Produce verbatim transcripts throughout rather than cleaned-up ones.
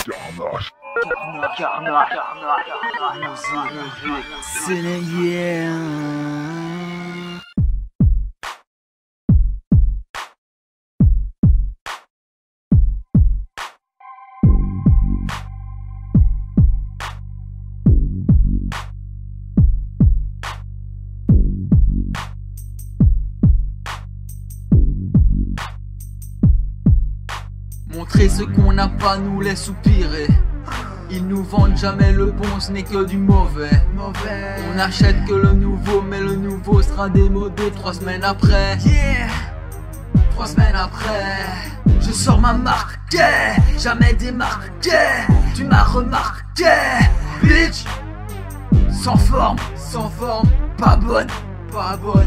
Montrer ce qu'on n'a pas nous laisse soupirer. Ils nous vendent jamais le bon, ce n'est que du mauvais. On n'achète que le nouveau, mais le nouveau sera démodé trois semaines après. Yeah. Trois semaines après, je sors ma marque, yeah. Jamais démarqué. Tu m'as remarqué, bitch. Sans forme, sans forme, pas bonne, pas bonne.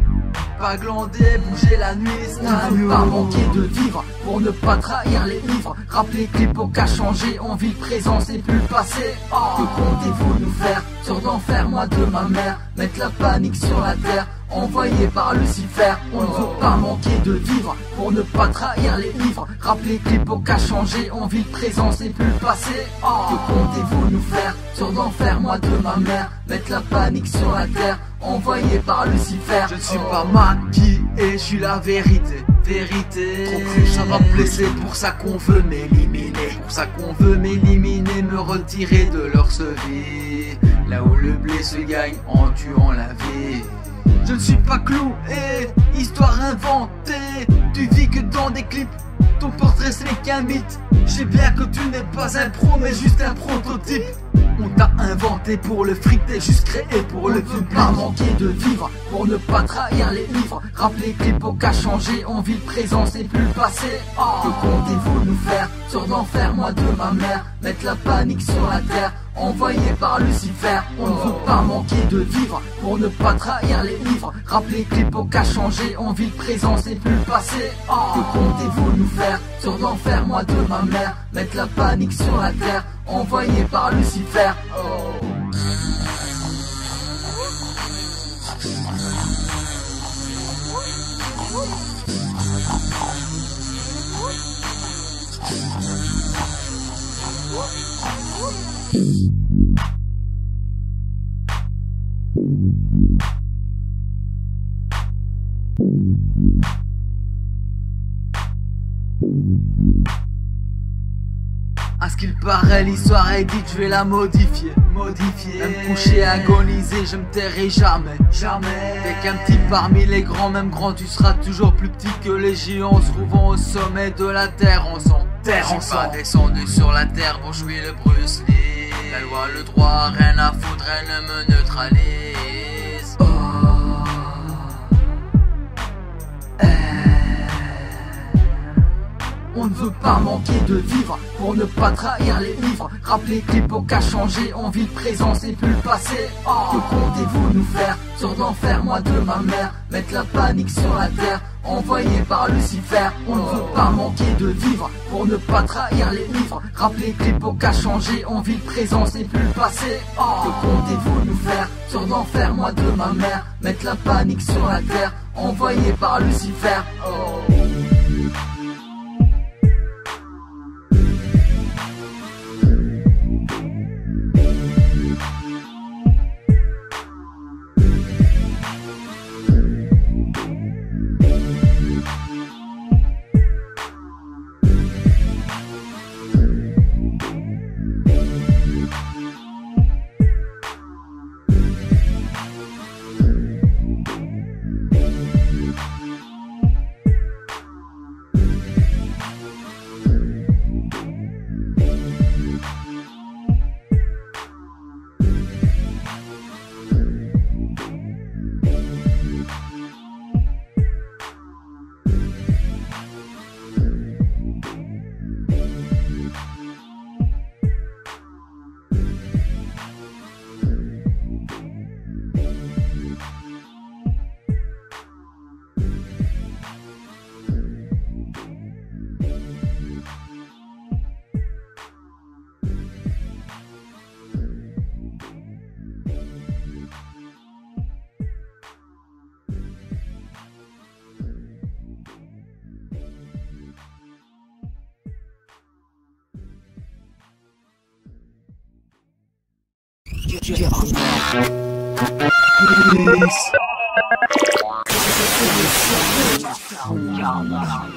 Pas glander, bouger la nuit, on ne veut pas manquer de vivre pour ne pas trahir les livres. Rappeler que l'époque a changé, on vit le présent, c'est plus le passé. Oh. Que comptez-vous nous faire? Sur d'enfer, moi de ma mère, mettre la panique sur la terre, envoyé par Lucifer. On ne veut pas manquer de vivre pour ne pas trahir les livres. Rappeler que l'époque a changé, on vit le présent, c'est plus le passé. Oh. Que comptez-vous nous faire? Sur d'enfer, moi de ma mère, mettre la panique sur la terre, envoyé par Lucifer. Je ne suis pas maquillé, je suis la vérité. Vérité. Trop cru, ça va me blesser, pour ça qu'on veut m'éliminer. Pour ça qu'on veut m'éliminer, me retirer de leur vie. Là où le blé se gagne en tuant la vie. Je ne suis pas cloué, histoire inventée. Tu vis que dans des clips, ton portrait ce n'est qu'un mythe. Je sais bien que tu n'es pas un pro, mais juste un prototype. On t'a inventé pour le fric, t'es juste créé pour le public. Pas manquer de vivre, pour ne pas trahir les livres. Rappeler que l'époque a changé, on vit le présent, c'est plus le passé. Oh. Que comptez-vous nous faire? Sur d'enfer, moi de ma mère, mettre la panique sur la terre, envoyé par Lucifer. On ne veut pas manquer de vivre, pour ne pas trahir les livres. Rappeler que l'époque a changé, on vit le présent, c'est plus le passé. Oh. Que comptez-vous nous faire? Sur d'enfer, moi de ma mère, mettre la panique sur la terre, envoyé par Lucifer. Oh. À ce qu'il paraît, l'histoire est dite, je vais la modifier. Modifier. Même couché, agoniser, je me tairai jamais. Jamais. T'es qu'un petit parmi les grands, même grand, tu seras toujours plus petit que les géants se trouvant au sommet de la terre en sang. Terre en sang. Pas descendu sur la terre pour jouer le Bruce Lee. La loi, le droit, rien à foutre, elle ne me neutralise. Oh. On ne veut pas manquer de vivre pour ne pas trahir les livres. Rappeler que l'époque a changé, on vit le présent, c'est plus le passé. Oh. Que comptez-vous nous faire? Sur d'enfer, moi de ma mère, mettre la panique sur la terre, envoyé par Lucifer. On ne veut pas manquer de vivre pour ne pas trahir les livres. Rappeler que l'époque a changé, on vit le présent, c'est plus le passé. Oh. Que comptez-vous nous faire? Sur d'enfer, moi de ma mère, mettre la panique sur la terre, envoyé par Lucifer. Oh. Peace.